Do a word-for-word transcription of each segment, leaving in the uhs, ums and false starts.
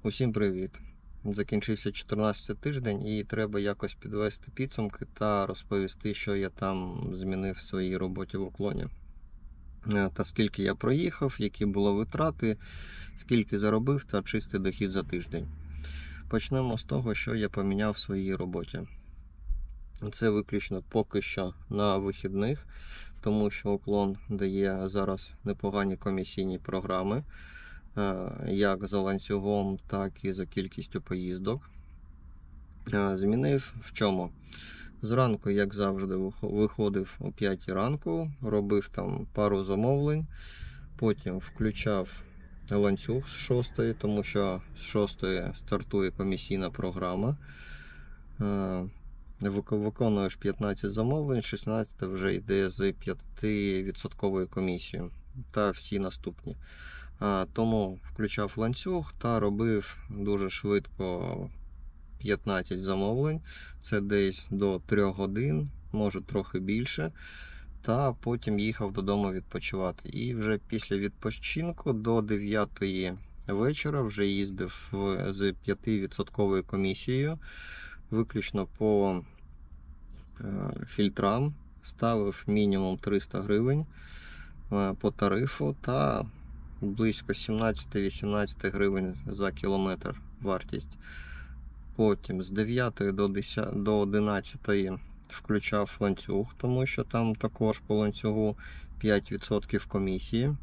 Усім привіт! Закінчився чотирнадцятий тиждень і треба якось підвести підсумки та розповісти, що я там змінив в своїй роботі в уклоні. Та скільки я проїхав, які були витрати, скільки заробив та чистий дохід за тиждень. Почнемо з того, що я поміняв в своїй роботі. Це виключно поки що на вихідних, тому що уклон дає зараз непогані комісійні програми, як за ланцюгом, так і за кількістю поїздок. Змінив в чому? Зранку, як завжди, виходив о п'ятій ранку, робив там пару замовлень, потім включав ланцюг з шостої, тому що з шостої стартує комісійна програма. Виконуєш п'ятнадцять замовлень, шістнадцяте вже йде з п'яти відсотковою комісією та всі наступні. Тому включав ланцюг та робив дуже швидко п'ятнадцять замовлень. Це десь до трьох годин, може трохи більше. Та потім їхав додому відпочивати. І вже після відпочинку до дев'ятої вечора вже їздив з п'яти відсотковою комісією. Виключно по фільтрам. Ставив мінімум триста гривень по тарифу та близько сімнадцять-вісімнадцять гривень за кілометр вартість. Потім з дев'ятої до одинадцятої включав ланцюг, тому що там також по ланцюгу п'ять відсотків комісії.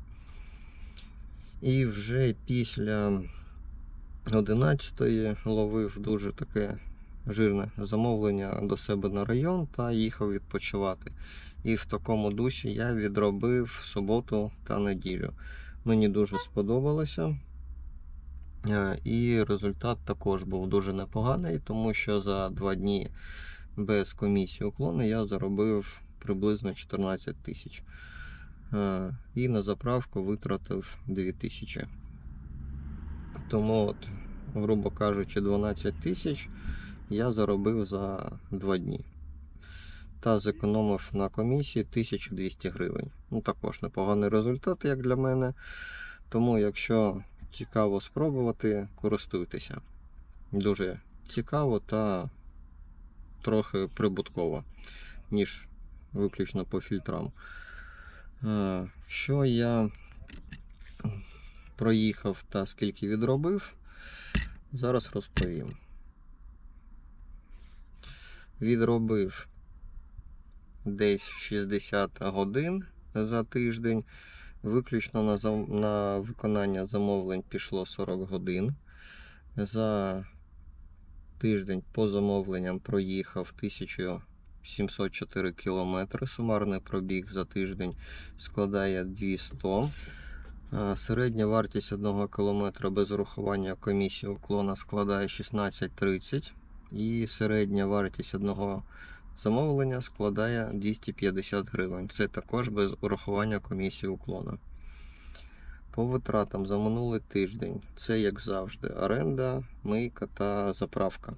І вже після одинадцятої ловив дуже таке жирне замовлення до себе на район та їхав відпочивати. І в такому дусі я відробив суботу та неділю. Мені дуже сподобалося. І результат також був дуже непоганий, тому що за два дні без комісії уклону я заробив приблизно чотирнадцять тисяч. І на заправку витратив дві тисячі. Тому, от, грубо кажучи, дванадцять тисяч я заробив за два дні. Та зекономив на комісії тисячу двісті гривень. Ну, також непоганий результат, як для мене. Тому, якщо цікаво спробувати, користуйтеся. Дуже цікаво та трохи прибутково, ніж виключно по фільтрам. Що я проїхав та скільки відробив, зараз розповім. Відробив десь шістдесят годин за тиждень. Виключно на, зам... на виконання замовлень пішло сорок годин. За тиждень по замовленням проїхав тисячу сімсот чотири кілометри. Сумарний пробіг за тиждень складає двісті. Середня вартість одного кілометра без урахування комісії уклона складає шістнадцять тридцять. І середня вартість одного замовлення складає двісті п'ятдесят гривень. Це також без урахування комісії уклона. По витратам за минулий тиждень це, як завжди, оренда, мийка та заправка.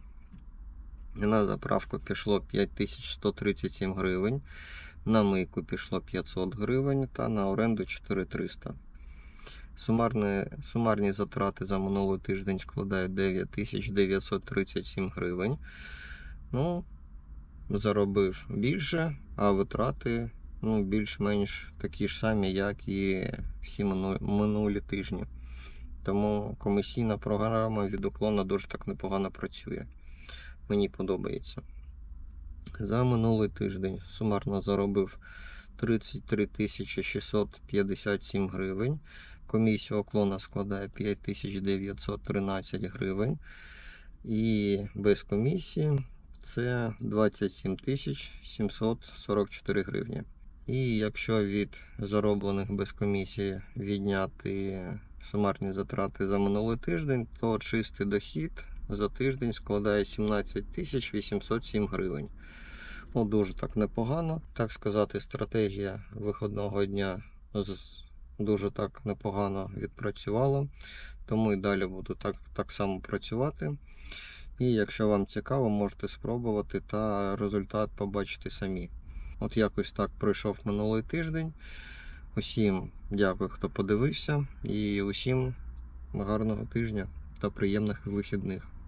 На заправку пішло п'ять тисяч сто тридцять сім гривень, на мийку пішло п'ятсот гривень та на оренду чотири тисячі триста. Сумарні, сумарні затрати за минулий тиждень складають дев'ять тисяч дев'ятсот тридцять сім гривень. Ну, заробив більше, а витрати ну, більш-менш такі ж самі, як і всі минулі тижні. Тому комісійна програма від уклона дуже так непогано працює. Мені подобається. За минулий тиждень сумарно заробив тридцять три тисячі шістсот п'ятдесят сім гривень. Комісія уклона складає п'ять тисяч дев'ятсот тринадцять гривень. І без комісії це двадцять сім тисяч сімсот сорок чотири гривні. І якщо від зароблених без комісії відняти сумарні затрати за минулий тиждень, то чистий дохід за тиждень складає сімнадцять тисяч вісімсот сім гривень. Ну, дуже так непогано. Так сказати, стратегія виходного дня дуже так непогано відпрацювала. Тому і далі буду так, так само працювати. І якщо вам цікаво, можете спробувати та результат побачити самі. От якось так пройшов минулий тиждень. Усім дякую, хто подивився. І усім гарного тижня та приємних вихідних.